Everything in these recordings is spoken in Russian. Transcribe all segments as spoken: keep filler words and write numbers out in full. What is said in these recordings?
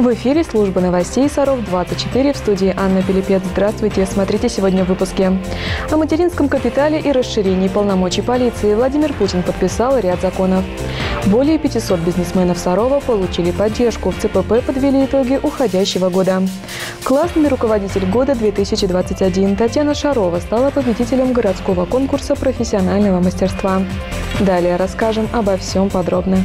В эфире служба новостей Саров двадцать четыре, в студии Анна Пилипец. Здравствуйте, смотрите сегодня в выпуске. О материнском капитале и расширении полномочий полиции Владимир Путин подписал ряд законов. Более пятисот бизнесменов Сарова получили поддержку. В ЦПП подвели итоги уходящего года. Классный руководитель года две тысячи двадцать один Татьяна Шарова стала победителем городского конкурса профессионального мастерства. Далее расскажем обо всем подробно.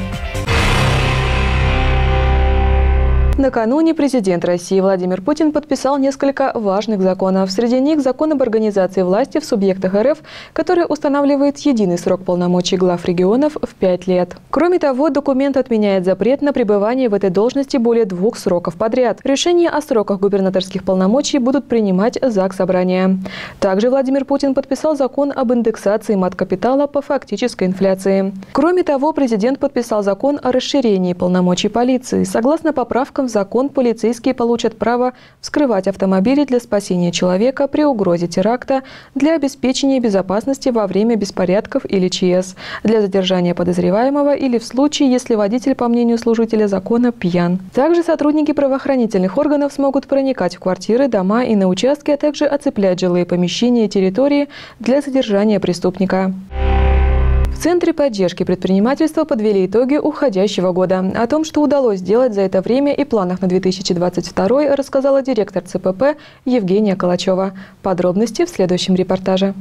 Накануне президент России Владимир Путин подписал несколько важных законов. Среди них закон об организации власти в субъектах РФ, который устанавливает единый срок полномочий глав регионов в пять лет. Кроме того, документ отменяет запрет на пребывание в этой должности более двух сроков подряд. Решения о сроках губернаторских полномочий будут принимать Заксобрание. Также Владимир Путин подписал закон об индексации мат-капитала по фактической инфляции. Кроме того, президент подписал закон о расширении полномочий полиции. Согласно поправкам в закон, полицейские получат право вскрывать автомобили для спасения человека при угрозе теракта, для обеспечения безопасности во время беспорядков или ЧС, для задержания подозреваемого или в случае, если водитель, по мнению служителя закона, пьян. Также сотрудники правоохранительных органов смогут проникать в квартиры, дома и на участки, а также оцеплять жилые помещения и территории для задержания преступника. В Центре поддержки предпринимательства подвели итоги уходящего года. О том, что удалось сделать за это время и планах на две тысячи двадцать второй, рассказала директор ЦПП Евгения Калачева. Подробности в следующем репортаже.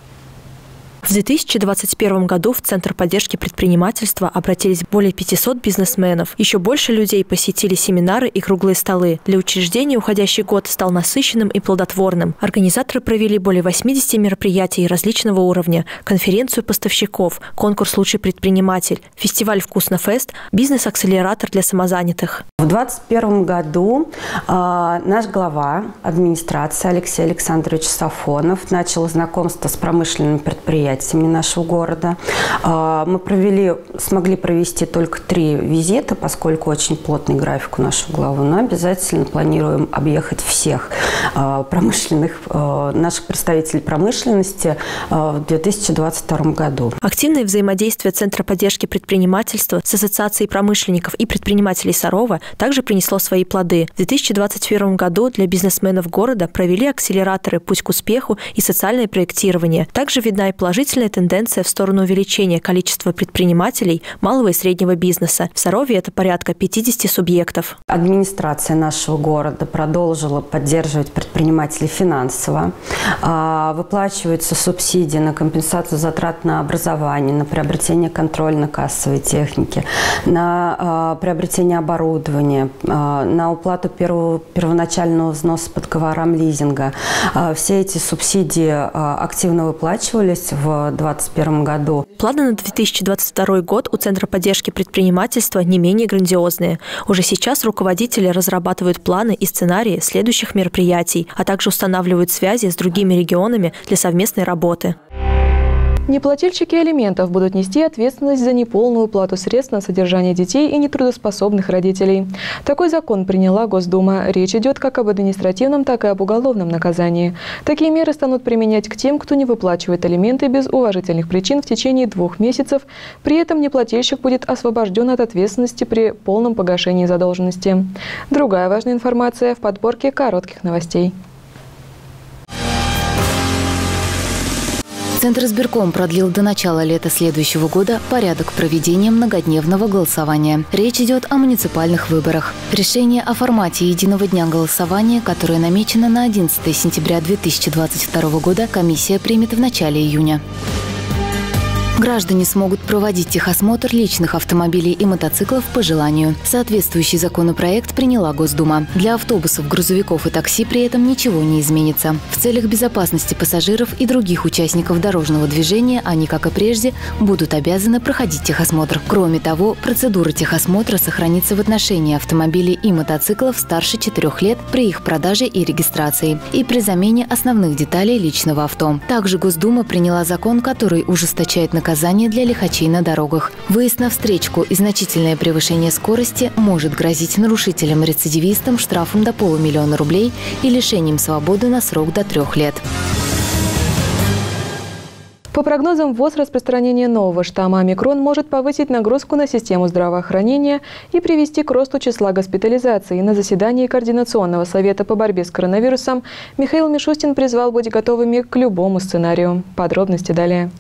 В две тысячи двадцать первом году в Центр поддержки предпринимательства обратились более пятисот бизнесменов. Еще больше людей посетили семинары и круглые столы. Для учреждения уходящий год стал насыщенным и плодотворным. Организаторы провели более восьмидесяти мероприятий различного уровня, конференцию поставщиков, конкурс «Лучший предприниматель», фестиваль «Вкуснофест», бизнес-акселератор для самозанятых. В две тысячи двадцать первом году э, наш глава администрации Алексей Александрович Сафонов начал знакомство с промышленными предприятиями нашего города. Мы провели, смогли провести только три визита, поскольку очень плотный график у нашего главы, но обязательно планируем объехать всех промышленных, наших представителей промышленности в две тысячи двадцать втором году. Активное взаимодействие Центра поддержки предпринимательства с Ассоциацией промышленников и предпринимателей Сарова также принесло свои плоды. В две тысячи двадцать первом году для бизнесменов города провели акселераторы «Путь к успеху» и социальное проектирование. Также видна и положительная тенденция в сторону увеличения количества предпринимателей малого и среднего бизнеса. В Сарове это порядка пятидесяти субъектов. Администрация нашего города продолжила поддерживать предпринимателей финансово. Выплачиваются субсидии на компенсацию затрат на образование, на приобретение контрольно-кассовой техники, на приобретение оборудования, на уплату первого, первоначального взноса по договорам лизинга. Все эти субсидии активно выплачивались в две тысячи двадцать первом году. Планы на две тысячи двадцать второй год у Центра поддержки предпринимательства не менее грандиозные. Уже сейчас руководители разрабатывают планы и сценарии следующих мероприятий, а также устанавливают связи с другими регионами для совместной работы. Неплательщики алиментов будут нести ответственность за неполную уплату средств на содержание детей и нетрудоспособных родителей. Такой закон приняла Госдума. Речь идет как об административном, так и об уголовном наказании. Такие меры станут применять к тем, кто не выплачивает алименты без уважительных причин в течение двух месяцев. При этом неплательщик будет освобожден от ответственности при полном погашении задолженности. Другая важная информация в подборке коротких новостей. Центр избирком продлил до начала лета следующего года порядок проведения многодневного голосования. Речь идет о муниципальных выборах. Решение о формате единого дня голосования, которое намечено на одиннадцатое сентября две тысячи двадцать второго года, комиссия примет в начале июня. Граждане смогут проводить техосмотр личных автомобилей и мотоциклов по желанию. Соответствующий законопроект приняла Госдума. Для автобусов, грузовиков и такси при этом ничего не изменится. В целях безопасности пассажиров и других участников дорожного движения они, как и прежде, будут обязаны проходить техосмотр. Кроме того, процедура техосмотра сохранится в отношении автомобилей и мотоциклов старше четырёх лет при их продаже и регистрации и при замене основных деталей личного авто. Также Госдума приняла закон, который ужесточает наказание наказание для лихачей на дорогах. Выезд на встречку и значительное превышение скорости может грозить нарушителям-рецидивистам штрафом до полумиллиона рублей и лишением свободы на срок до трех лет. По прогнозам ВОЗ, распространение нового штамма омикрон может повысить нагрузку на систему здравоохранения и привести к росту числа госпитализаций. На заседании Координационного совета по борьбе с коронавирусом Михаил Мишустин призвал быть готовыми к любому сценарию. Подробности далее.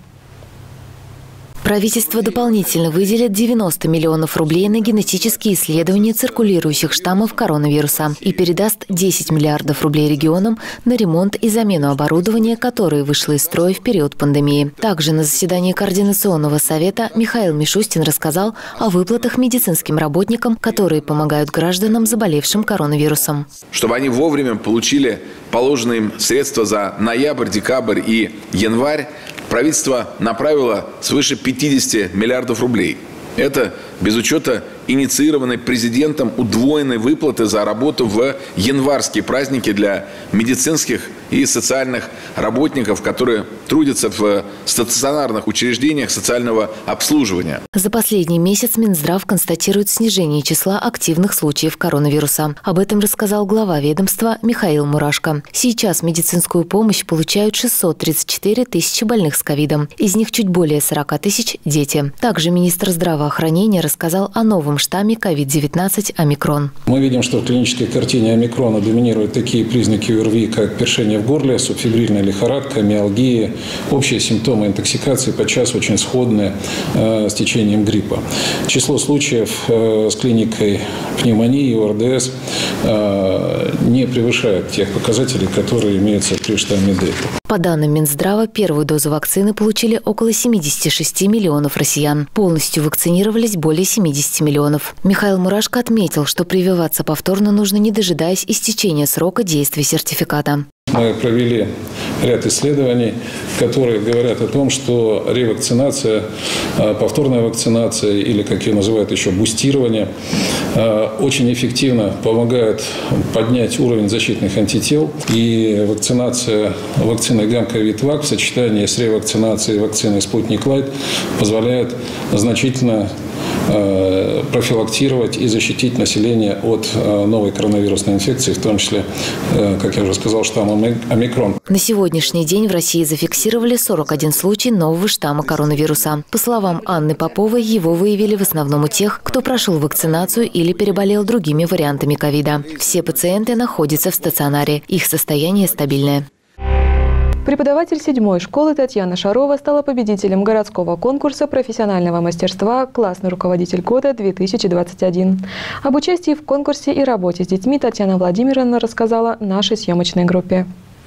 Правительство дополнительно выделит девяносто миллионов рублей на генетические исследования циркулирующих штаммов коронавируса и передаст десять миллиардов рублей регионам на ремонт и замену оборудования, которое вышло из строя в период пандемии. Также на заседании Координационного совета Михаил Мишустин рассказал о выплатах медицинским работникам, которые помогают гражданам, заболевшим коронавирусом. Чтобы они вовремя получили положенные им средства за ноябрь, декабрь и январь, правительство направило свыше пятидесяти миллиардов рублей. Это без учета инициированной президентом удвоенной выплаты за работу в январские праздники для медицинских и социальных работников, которые трудятся в стационарных учреждениях социального обслуживания. За последний месяц Минздрав констатирует снижение числа активных случаев коронавируса. Об этом рассказал глава ведомства Михаил Мурашко. Сейчас медицинскую помощь получают шестьсот тридцать четыре тысячи больных с ковидом. Из них чуть более сорока тысяч – дети. Также министр здравоохранения рассказал о новом штамме ковид девятнадцать омикрон. Мы видим, что в клинической картине омикрона доминируют такие признаки ОРВИ, как першение в горле, субфебрильная лихорадка, миалгия, общие симптомы интоксикации, подчас очень сходные э, с течением гриппа. Число случаев э, с клиникой пневмонии и ОРДС э, не превышает тех показателей, которые имеются при штамме Дельта. По данным Минздрава, первую дозу вакцины получили около семидесяти шести миллионов россиян. Полностью вакцинировались более семидесяти миллионов. Михаил Мурашко отметил, что прививаться повторно нужно, не дожидаясь истечения срока действия сертификата. Мы провели ряд исследований, которые говорят о том, что ревакцинация, повторная вакцинация или, как ее называют еще, бустирование, очень эффективно помогает поднять уровень защитных антител. И вакцинация вакциной Гамковид-Вак в сочетании с ревакцинацией вакциной Спутник-Лайт позволяет значительно профилактировать и защитить население от новой коронавирусной инфекции, в том числе, как я уже сказал, штамма омикрон. На сегодняшний день в России зафиксировали сорок один случай нового штамма коронавируса. По словам Анны Поповой, его выявили в основном у тех, кто прошел вакцинацию или переболел другими вариантами ковида. Все пациенты находятся в стационаре. Их состояние стабильное. Преподаватель седьмой школы Татьяна Шарова стала победителем городского конкурса профессионального мастерства «Классный руководитель года две тысячи двадцать один». Об участии в конкурсе и работе с детьми Татьяна Владимировна рассказала нашей съемочной группе.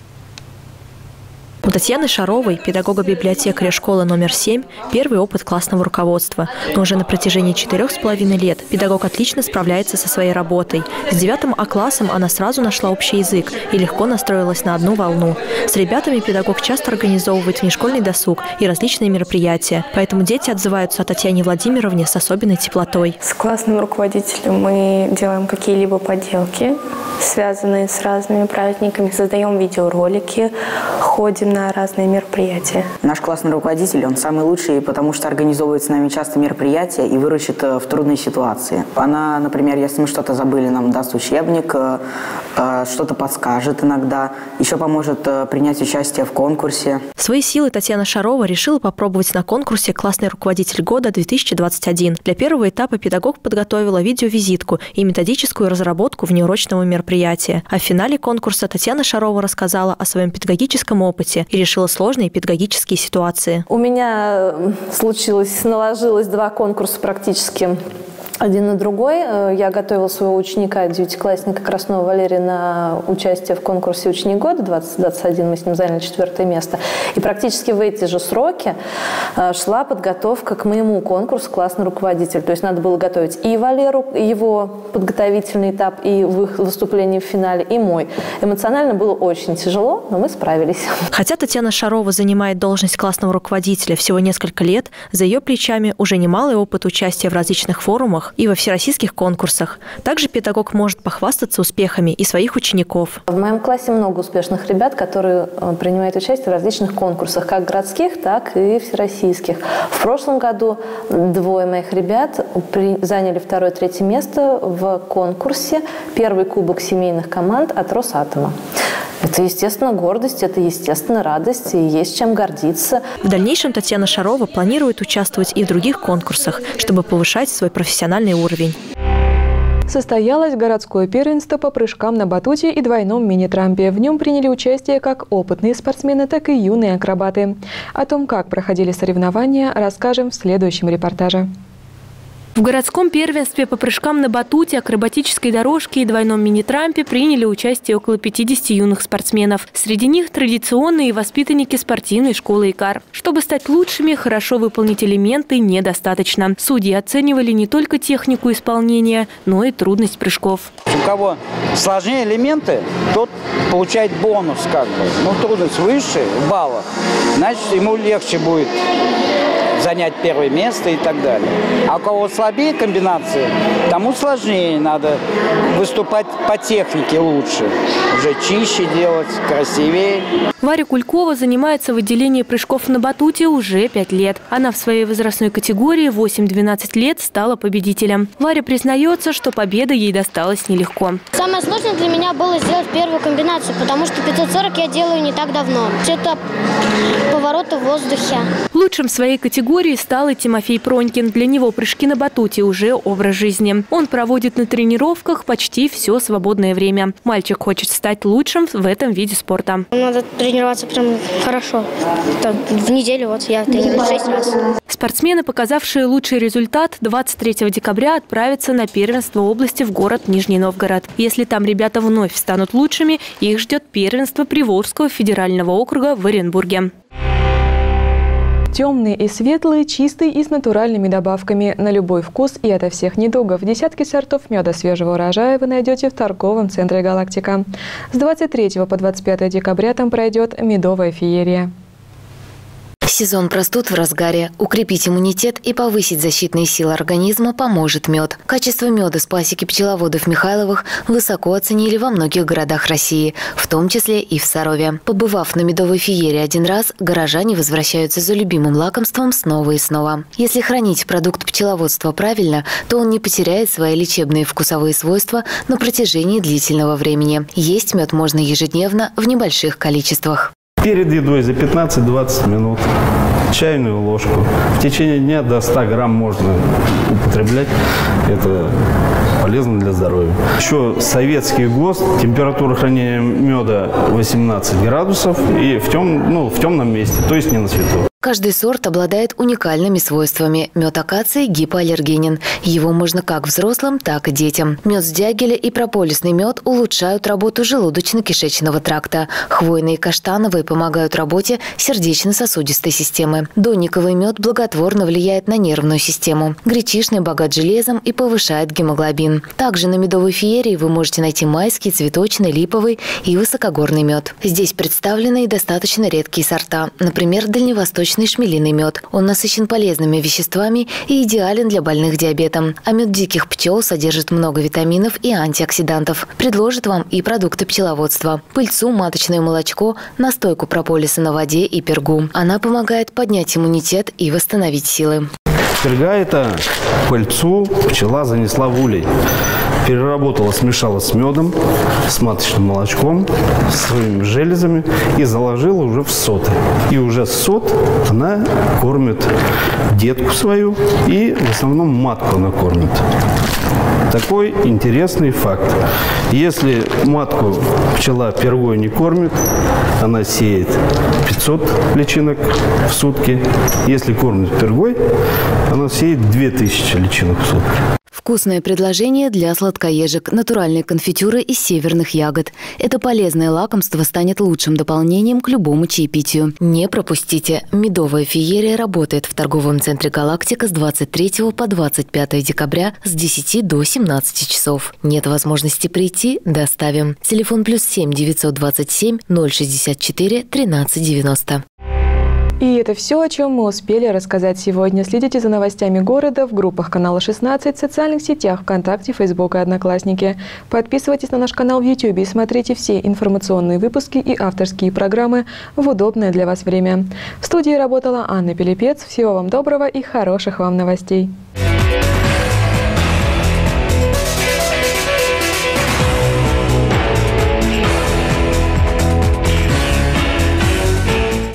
У Татьяны Шаровой, педагога-библиотекаря школы номер семь, первый опыт классного руководства. Но уже на протяжении четырех с половиной лет педагог отлично справляется со своей работой. С девятым А-классом она сразу нашла общий язык и легко настроилась на одну волну. С ребятами педагог часто организовывает внешкольный досуг и различные мероприятия. Поэтому дети отзываются о Татьяне Владимировне с особенной теплотой. С классным руководителем мы делаем какие-либо поделки, связанные с разными праздниками, создаем видеоролики, ходим на разные мероприятия. Наш классный руководитель, он самый лучший, потому что организовывает с нами часто мероприятия и выручит в трудные ситуации. Она, например, если мы что-то забыли, нам даст учебник, что-то подскажет иногда, еще поможет принять участие в конкурсе. Свои силы Татьяна Шарова решила попробовать на конкурсе «Классный руководитель года две тысячи двадцать один». Для первого этапа педагог подготовила видеовизитку и методическую разработку внеурочного мероприятия. А в финале конкурса Татьяна Шарова рассказала о своем педагогическом опыте и решила сложные педагогические ситуации. У меня случилось, наложилось два конкурса практически один на другой. Я готовила своего ученика, девятиклассника Краснова Валерия, на участие в конкурсе «Ученик года» двадцать двадцать один. Мы с ним заняли четвертое место. И практически в эти же сроки шла подготовка к моему конкурсу «Классный руководитель». То есть надо было готовить и Валеру, его подготовительный этап, и выступление в финале, и мой. Эмоционально было очень тяжело, но мы справились. Хотя Татьяна Шарова занимает должность классного руководителя всего несколько лет, за ее плечами уже немалый опыт участия в различных форумах и во всероссийских конкурсах. Также педагог может похвастаться успехами и своих учеников. В моем классе много успешных ребят, которые принимают участие в различных конкурсах, как городских, так и всероссийских. В прошлом году двое моих ребят заняли второе и третье место в конкурсе «Первый кубок семейных команд» от Росатома. Это, естественно, гордость, это, естественно, радость, и есть чем гордиться. В дальнейшем Татьяна Шарова планирует участвовать и в других конкурсах, чтобы повышать свой профессиональный уровень. Состоялось городское первенство по прыжкам на батуте и двойном мини-трампе. В нем приняли участие как опытные спортсмены, так и юные акробаты. О том, как проходили соревнования, расскажем в следующем репортаже. В городском первенстве по прыжкам на батуте, акробатической дорожке и двойном мини-трампе приняли участие около пятидесяти юных спортсменов. Среди них традиционные воспитанники спортивной школы ИКАР. Чтобы стать лучшими, хорошо выполнить элементы недостаточно. Судьи оценивали не только технику исполнения, но и трудность прыжков. У кого сложнее элементы, тот получает бонус как бы. Ну, трудность выше в баллах, значит, ему легче будет занять первое место и так далее. А у кого слабее комбинации, тому сложнее, надо выступать по технике лучше, уже чище делать, красивее. Варя Кулькова занимается в отделении прыжков на батуте уже пять лет. Она в своей возрастной категории восемь-двенадцать лет стала победителем. Варя признается, что победа ей досталась нелегко. Самое сложное для меня было сделать первую комбинацию, потому что пятьсот сорок я делаю не так давно. Это повороты в воздухе. Лучшим в своей категории стал и Тимофей Пронькин. Для него прыжки на батуте уже образ жизни. Он проводит на тренировках почти все свободное время. Мальчик хочет стать лучшим в этом виде спорта. Надо тренироваться прям хорошо. Там, в неделю вот я тренируюсь шесть раз. Спортсмены, показавшие лучший результат, двадцать третьего декабря отправятся на первенство области в город Нижний Новгород. Если там ребята вновь станут лучшими, их ждет первенство Приволжского федерального округа в Оренбурге. Темные и светлые, чистые и с натуральными добавками. На любой вкус и ото всех недугов. Десятки сортов меда свежего урожая вы найдете в торговом центре «Галактика». С двадцать третьего по двадцать пятое декабря там пройдет медовая феерия. Сезон простуд в разгаре. Укрепить иммунитет и повысить защитные силы организма поможет мед. Качество меда с пасеки пчеловодов Михайловых высоко оценили во многих городах России, в том числе и в Сарове. Побывав на медовой феерии один раз, горожане возвращаются за любимым лакомством снова и снова. Если хранить продукт пчеловодства правильно, то он не потеряет свои лечебные вкусовые свойства на протяжении длительного времени. Есть мед можно ежедневно в небольших количествах. Перед едой за пятнадцать-двадцать минут чайную ложку. В течение дня до ста грамм можно употреблять. Это полезно для здоровья. Еще советский ГОСТ. Температура хранения меда восемнадцать градусов и в, тем, ну, в темном месте, то есть не на свету. Каждый сорт обладает уникальными свойствами. Мед акации гипоаллергенен. Его можно как взрослым, так и детям. Мед с дягеля и прополисный мед улучшают работу желудочно-кишечного тракта. Хвойные и каштановые помогают работе сердечно-сосудистой системы. Донниковый мед благотворно влияет на нервную систему. Гречишный богат железом и повышает гемоглобин. Также на медовой феерии вы можете найти майский, цветочный, липовый и высокогорный мед. Здесь представлены и достаточно редкие сорта. Например, дальневосточный шмелиный мед. Он насыщен полезными веществами и идеален для больных диабетом. А мед диких пчел содержит много витаминов и антиоксидантов. Предложит вам и продукты пчеловодства. Пыльцу, маточное молочко, настойку прополиса на воде и пергу. Она помогает поднять иммунитет и восстановить силы. Перга – это пыльцу пчела занесла в улей. Переработала, смешала с медом, с маточным молочком, с своими железами и заложила уже в соты. И уже сот она кормит детку свою и в основном матку она кормит. Такой интересный факт. Если матку пчела пергой не кормит, она сеет пятьсот личинок в сутки. Если кормит пергой, она сеет две тысячи личинок в сутки. Вкусное предложение для сладкоежек. Натуральные конфитюры из северных ягод. Это полезное лакомство станет лучшим дополнением к любому чаепитию. Не пропустите. Медовая феерия работает в торговом центре «Галактика» с двадцать третьего по двадцать пятое декабря с десяти до семнадцати часов. Нет возможности прийти? Доставим. Телефон плюс семь девятьсот двадцать семь ноль шестьдесят четыре тринадцать девяносто. И это все, о чем мы успели рассказать сегодня. Следите за новостями города в группах канала шестнадцать, в социальных сетях ВКонтакте, Фейсбук и Одноклассники. Подписывайтесь на наш канал в Ютубе и смотрите все информационные выпуски и авторские программы в удобное для вас время. В студии работала Анна Пилипец. Всего вам доброго и хороших вам новостей.